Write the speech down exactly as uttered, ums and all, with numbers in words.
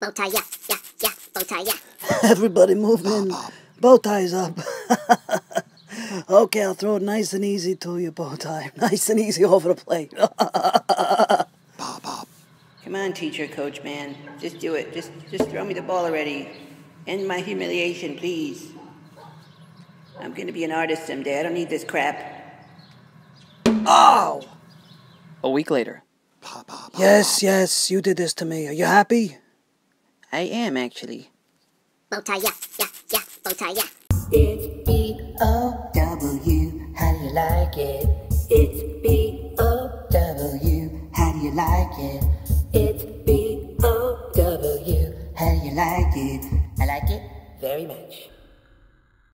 Bow tie, yeah, yeah, yeah, bow tie, yeah. Everybody move in. Bow ties up. Okay, I'll throw it nice and easy to you, bow tie. Nice and easy over the plate. Come on, teacher, coach, man. Just do it. Just, just throw me the ball already. End my humiliation, please. I'm gonna be an artist someday. I don't need this crap. Oh! A week later. Yes, yes, you did this to me. Are you happy? I am, actually. Bow tie, yeah, yeah, yeah, bow tie, yeah. It's B O W, how do you like it? It's B O W, how do you like it? It's B O W, how do you like it? I like it very much.